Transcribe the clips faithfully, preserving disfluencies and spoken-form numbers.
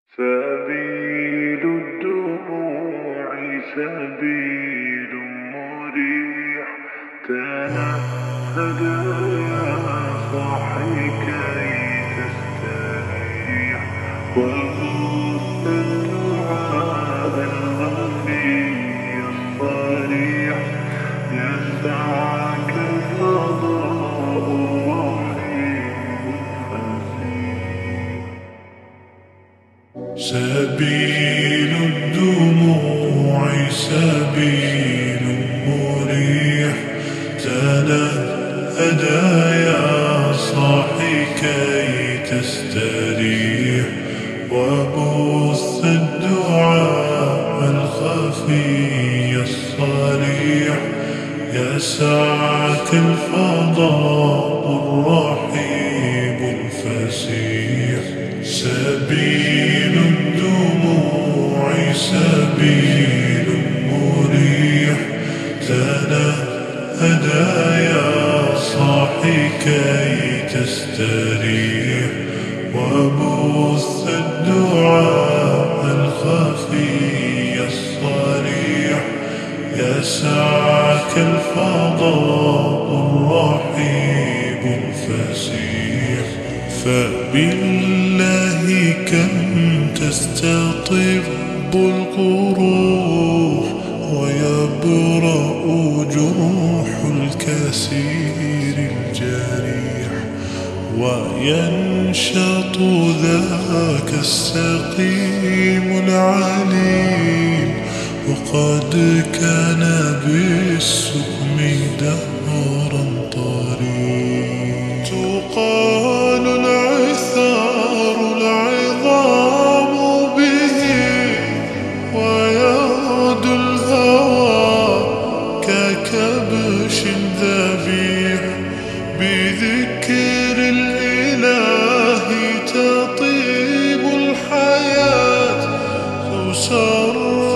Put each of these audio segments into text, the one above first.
سبيل الدموع سبيل مريح، تنهد يا صاحي كي تستريح، وبث الدعاء الخفي الصريح، يسعك الفضاء الرحيم الفسيح. سبيل الدموع سبيل مريح، تنهد يا صاحي كي تستريح، وبث الدعاء الخفي الصريح، يسعك الفضاء الرحيب الفسيح. سبيل الدموع سبيل مريح، تنهد يا صاحي كي تستريح، وبث الدعاء الخفي الصريح، يسعك الفضاء الرحيب الفسيح. فبالله كم تستطب القروح، ويبرأ جروح الكسير الجريح، وينشط ذاك السقيم العليل، وقد كان بالسقم دهرا طريق. تقال العثار العظام به، ويغدو الهوى ككبش ذبيح، بذكر الإله تطيب الحياة، تسر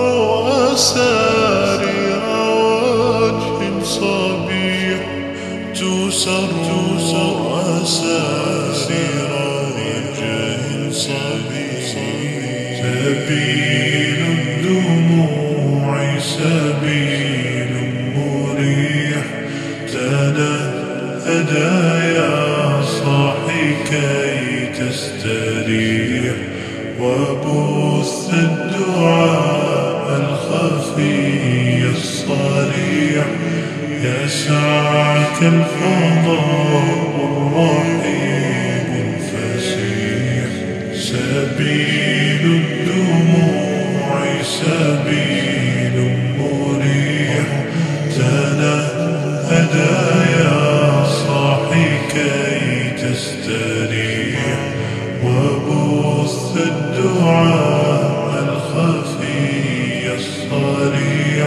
أسارير وجه صبيح، تسر أسارير وجه صبيح. سبيل الدموع سبيل مريح، تنهد يا صاحي كي تستريح، وبث الدعاء الخفي الصريح، يسعك الفضاء الرحيب الفسيح. سبيل الدموع سبيل مريح، تنهد يا صاحي كي تستريح، وبث الدعاء الخفي الصريح،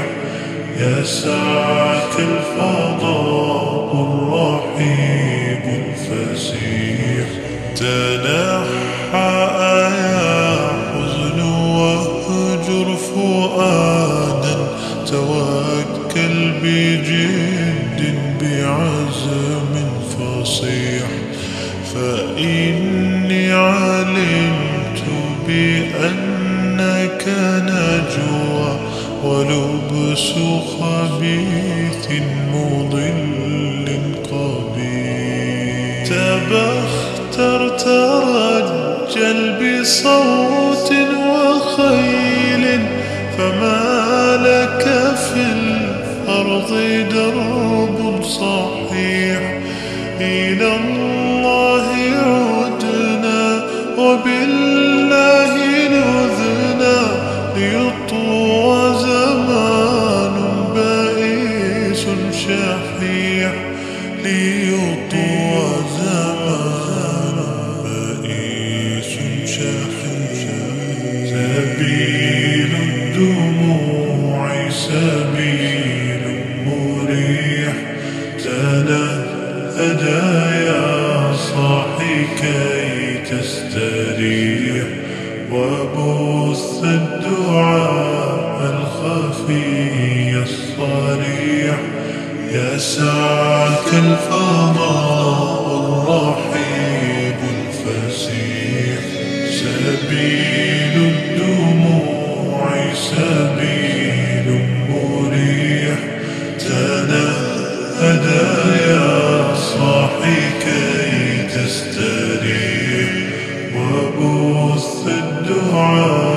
يسعك الفضاء الرحيب الفسيح. تنحى يا حزن واهجر فؤادا، توكل بجد بعزم فصيح، فإني علمت بأنك نجوى، ولبس خبيث مضل قبيح. تبختر ترجل بصوت وخيل، فما لك في الأرض درب صحيح. إلى الله عدنا وبالله نذنا، ليطوى زمان بائس شحيح، ليطوى زمان بائس شحيح. سبيل الدموع سبيل مريح، تنهد يا صاحي كي تستريح، وبث الدعاء الخفي الصريح، يسعك الفضاء الرحيب الفسيح. سبيل الدعاء